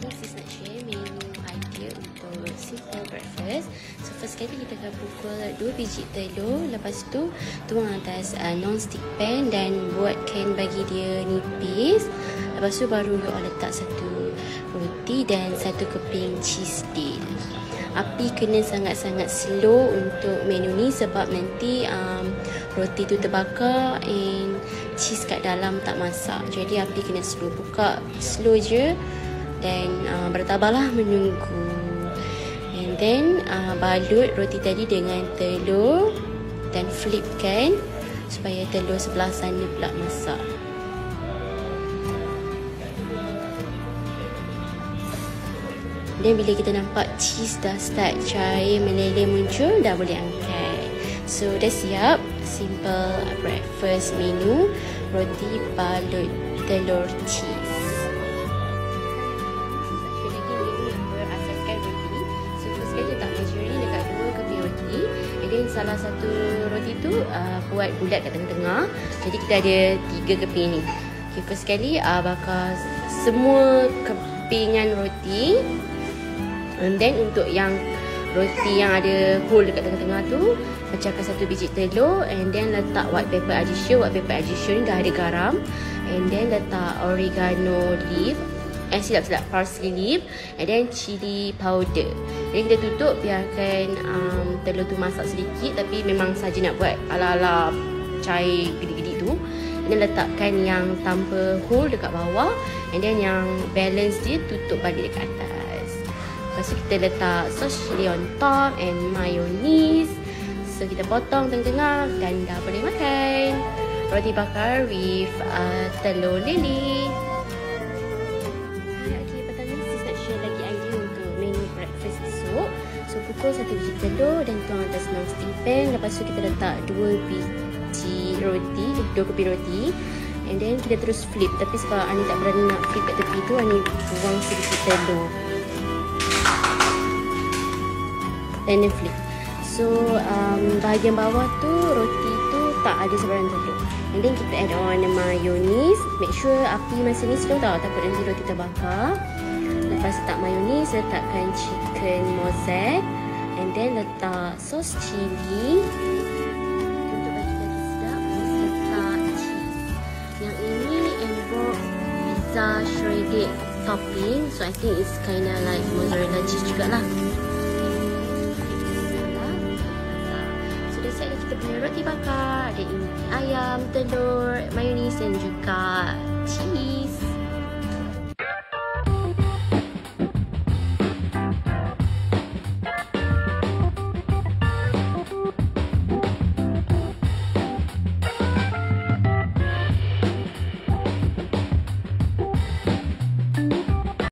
Sis nak share menu idea untuk simple breakfast. So first sekali kita akan pukul 2 biji telur. Lepas tu tuang atas non-stick pan dan buatkan bagi dia nipis. Lepas tu baru you letak satu roti dan satu keping cheese deal. Api kena sangat-sangat slow untuk menu ni sebab nanti roti tu terbakar and cheese kat dalam tak masak. Jadi api kena slow. Buka slow je dan bertabahlah menunggu. And then balut roti tadi dengan telur dan flipkan supaya telur sebelah sana pula masak. Dan bila kita nampak cheese dah start cair meleleh muncul, dah boleh angkat. So dah siap simple breakfast menu roti balut telur cheese. Satu lagi menu yang berasaskan roti. So first sekali letak measuring dekat 2 keping roti. And then salah satu roti tu buat bulat kat tengah-tengah. Jadi kita ada 3 keping ni. Okay, first sekali bakar semua kepingan roti. And then untuk yang roti yang ada hole dekat tengah-tengah tu, pecahkan satu biji telur and then letak white pepper addition. White pepper addition dah ada garam. And then letak oregano leaf. Silap parsley leaf. And then chili powder. Jadi kita tutup, biarkan telur tu masak sedikit. Tapi memang saja nak buat ala-ala cair gedi-gedi tu. And then letakkan yang tanpa hole dekat bawah. And then yang balance dia tutup balik dekat atas. Lepas tu kita letak sos chili on top and mayonnaise. So kita potong tengah-tengah dan dah boleh makan. Roti bakar with telur lili. Okay, petang ni sis nak share lagi idea untuk menu breakfast esok. So pukul 1 biji telur dan tuang atas non-stick pan. Lepas tu kita letak 2 biji roti, 2 keping roti. And then kita terus flip. Tapi sebab Ani tak berani nak flip kat tepi tu, Ani buang sedikit telur. Dan then flip. So bahagian bawah tu roti tu tak ada sebarang telur. And then kita add on mayonnaise. Make sure api masa ni slow tau, takut nanti roti terbakar. Lepas letak mayonnaise, letakkan chicken mozzaik. And then letak sos chili. Untuk bagi lagi sedap, letak cheese. Yang ini embok pizza shredded topping. So I think it's kinda like mozzarella cheese jugalah. Kita punya roti bakar, ada inti ayam, telur, mayonnaise dan juga cheese.